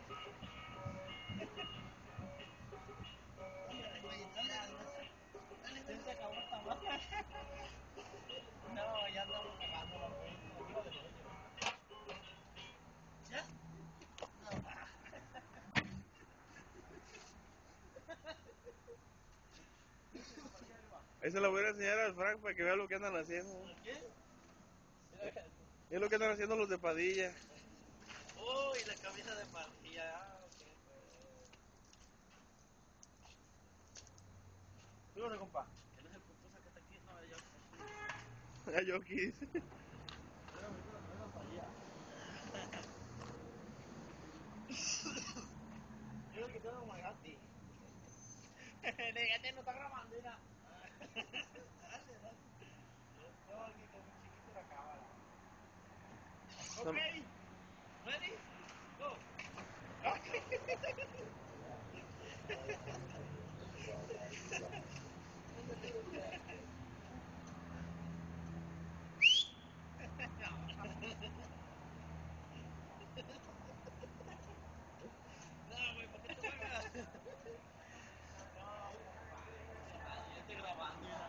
Ya se acabó esta madre. No, ya andamos cagando la cuenta. Arriba del hoyo. ¿Ya? Ahí se lo voy a enseñar al Frank para que vea lo que andan haciendo. ¿Qué? Es lo que andan haciendo los de Padilla. Uy, la camisa de Padilla. Ah, ok. ¿Dónde, compa? Que no es el pupusa que está aquí, no, yo. A Yoki. Yo que tengo Magati. Negate no está grabando, mira. Dale, dale. Tengo aquí con mi chiquito la cámara. Ok. Ready? Go. No, güey, ¿por qué te juegas? No, compadre, yo estoy grabando, mira.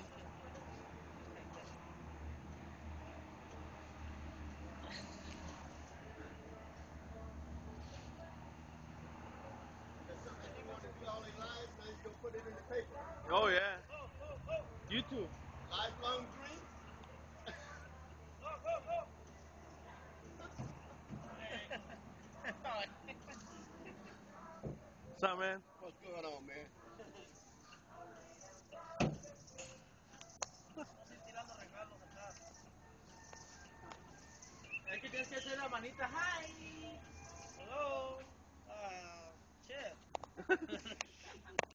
Oh, yeah. Go, go, go. YouTube. Lifelong dream? Go, go, go. What's up, man? What's going on, man? Estoy tirando regalos acá. Es que tienes que hacer la manita. Hi. Hello. Shit.